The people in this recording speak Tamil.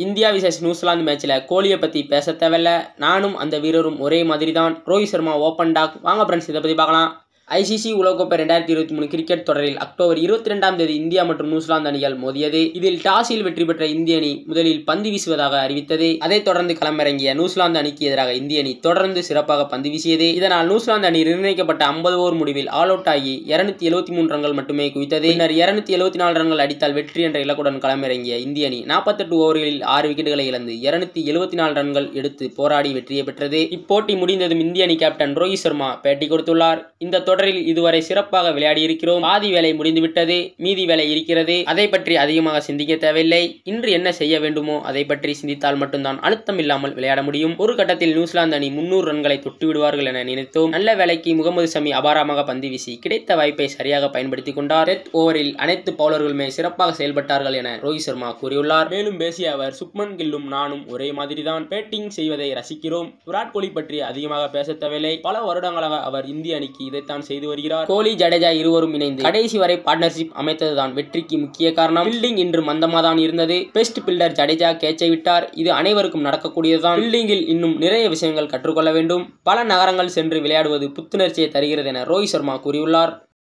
இந்தியா விசஸ் நியூசிலாந்து மேட்ச்ல கோலியை பத்தி பேச தேவையில்ல. நானும் அந்த வீரரும் ஒரே மாதிரி தான். Rohit Sharma open talk. வாங்க ஃப்ரெண்ட்ஸ், இதை பத்தி பார்க்கலாம். ஐசிசி உலகக்கோப்பை 2023 கிரிக்கெட் தொடரில் அக்டோபர் 22ஆம் தேதி இந்தியா மற்றும் நியூசிலாந்து அணிகள் மோதியது. இதில் டாஸில் வெற்றி பெற்ற இந்திய அணி முதலில் பந்து வீசுவதாக அறிவித்தது. அதைத் தொடர்ந்து களமிறங்கிய நியூசிலாந்து அணிக்கு எதிராக இந்திய அணி தொடர்ந்து சிறப்பாக பந்து வீசியது. இதனால் நியூசிலாந்து அணி நிர்ணயிக்கப்பட்ட 50 ஓவர் முடிவில் ஆல் அவுட் ஆகி 273 ரன்கள் மட்டுமே குவித்தது. பின்னர் 274 ரன்கள் அடித்தால் வெற்றி என்ற இலக்குடன் களமிறங்கிய இந்திய அணி 48 ஓவர்களில் 6 விக்கெட்டுகளை இழந்து 274 ரன்கள் எடுத்து போராடி வெற்றியை பெற்றது. இப்போட்டி முடிந்ததும் இந்திய அணி கேப்டன் ரோஹித் சர்மா பேட்டி கொடுத்துள்ளார். இந்த தொடரில் இதுவரை சிறப்பாக விளையாடி இருக்கிறோம். பாதி வேலை முடிந்துவிட்டது, மீதி வேலை இருக்கிறது. அதை பற்றி அதிகமாக சிந்திக்க தேவையில்லை. இன்று என்ன செய்ய வேண்டுமோ அதை பற்றி சிந்தித்தால் மட்டும்தான் அழுத்தம் இல்லாமல் விளையாட முடியும். ஒரு கட்டத்தில் நியூசிலாந்து அணி 300 ரன்களை தொட்டு விடுவார்கள் என நினைத்தோம். நல்ல வேலைக்கு முகமது ஷமி அபாரமாக பந்து வீசி கிடைத்த வாய்ப்பை சரியாக பயன்படுத்திக் கொண்டார். டெத் ஓவரில் அனைத்து பவுலர்களுமே சிறப்பாக செயல்பட்டார்கள் என ரோஹித் சர்மா கூறியுள்ளார். மேலும் பேசிய அவர், சுப்மன் கில்லும் நானும் ஒரே மாதிரி தான். பேட்டிங் செய்வதை ரசிக்கிறோம். விராட் கோலி பற்றி அதிகமாக பேச தேவையில்லை. பல வருடங்களாக அவர் இந்திய அணிக்கு இதைத்தான் செய்து வருகிறார். கோலி, ஜடேஜா இருவரும் இணைந்து கடைசி வரை பார்ட்னர்ஷிப் அமைத்ததுதான் வெற்றிக்கு முக்கிய காரணம். பில்டிங் இன்று மந்தமாதான் இருந்தது. பெஸ்ட் பில்டர் ஜடேஜா கேட்சை விட்டார். இது அனைவருக்கும் நடக்கக்கூடியதுதான். பில்டிங்கில் இன்னும் நிறைய விஷயங்கள் கற்றுக்கொள்ள வேண்டும். பல நகரங்கள் சென்று விளையாடுவது புத்துணர்ச்சியை தருகிறது என ரோஹித் சர்மா கூறியுள்ளார்.